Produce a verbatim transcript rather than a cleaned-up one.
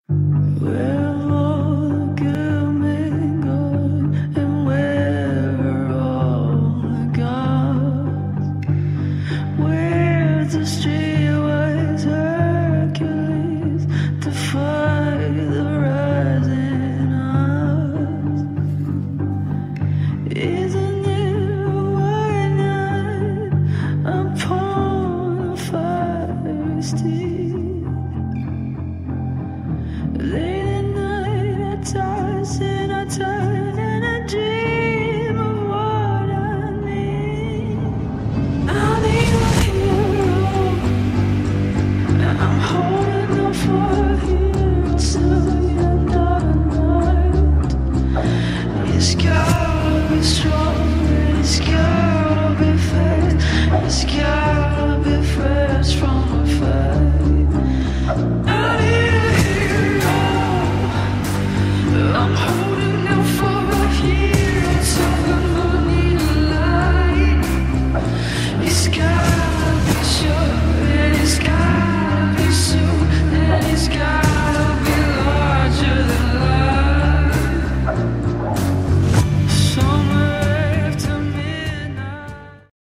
Where all the good men gone, and where are all the gods? Where's the streetwise Hercules to fight the rising odds? Isn't it a white night upon a fire steep? Late at night I toss and I turn and I dream of what I need. I need a hero, and I'm holding out for a hero till the end of the night. It's gotta be strong, and it's gotta be fast, it's gotta